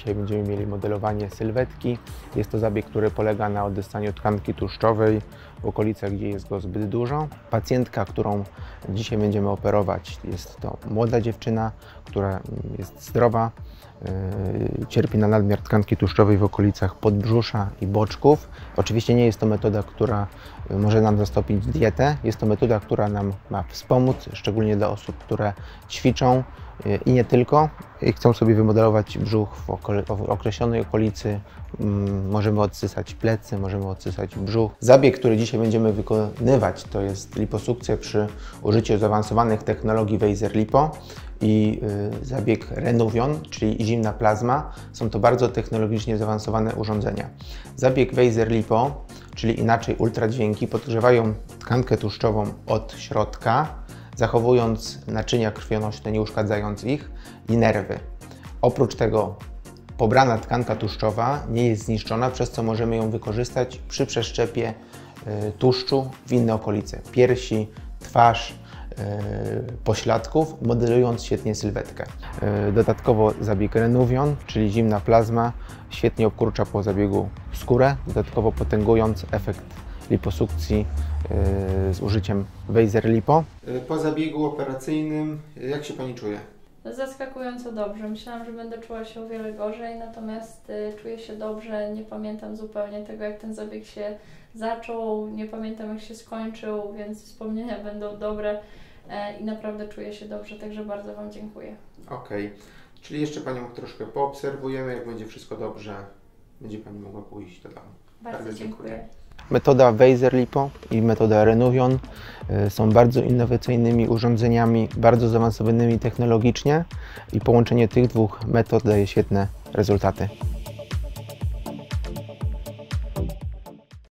Dzisiaj będziemy mieli modelowanie sylwetki. Jest to zabieg, który polega na oddysaniu tkanki tłuszczowej w okolicach, gdzie jest go zbyt dużo. Pacjentka, którą dzisiaj będziemy operować, jest to młoda dziewczyna, która jest zdrowa, cierpi na nadmiar tkanki tłuszczowej w okolicach podbrzusza i boczków. Oczywiście nie jest to metoda, która może nam zastąpić dietę. Jest to metoda, która nam ma wspomóc, szczególnie dla osób, które ćwiczą i nie tylko. I chcą sobie wymodelować brzuch w określonej okolicy. Możemy odsysać plecy, możemy odsysać brzuch. Zabieg, który dzisiaj będziemy wykonywać, to jest liposukcja przy użyciu zaawansowanych technologii Weiser Lipo i zabieg Renuvion, czyli zimna plazma. Są to bardzo technologicznie zaawansowane urządzenia. Zabieg Weiser Lipo, czyli inaczej ultradźwięki, podgrzewają tkankę tłuszczową od środka, zachowując naczynia krwionośne, nie uszkadzając ich, i nerwy. Oprócz tego pobrana tkanka tłuszczowa nie jest zniszczona, przez co możemy ją wykorzystać przy przeszczepie tłuszczu w inne okolice, piersi, twarz, pośladków, modelując świetnie sylwetkę. Dodatkowo zabieg Renuvion, czyli zimna plazma, świetnie obkurcza po zabiegu skórę, dodatkowo potęgując efekt liposukcji z użyciem Weiser Lipo. Po zabiegu operacyjnym, jak się Pani czuje? Zaskakująco dobrze. Myślałam, że będę czuła się o wiele gorzej, natomiast czuję się dobrze. Nie pamiętam zupełnie tego, jak ten zabieg się zaczął, nie pamiętam, jak się skończył, więc wspomnienia będą dobre i naprawdę czuję się dobrze, także bardzo Wam dziękuję. Okej. Czyli jeszcze Panią troszkę poobserwujemy, jak będzie wszystko dobrze, będzie Pani mogła pójść do domu. Bardzo dziękuję. Metoda Weiser Lipo i metoda Renuvion są bardzo innowacyjnymi urządzeniami, bardzo zaawansowanymi technologicznie i połączenie tych dwóch metod daje świetne rezultaty.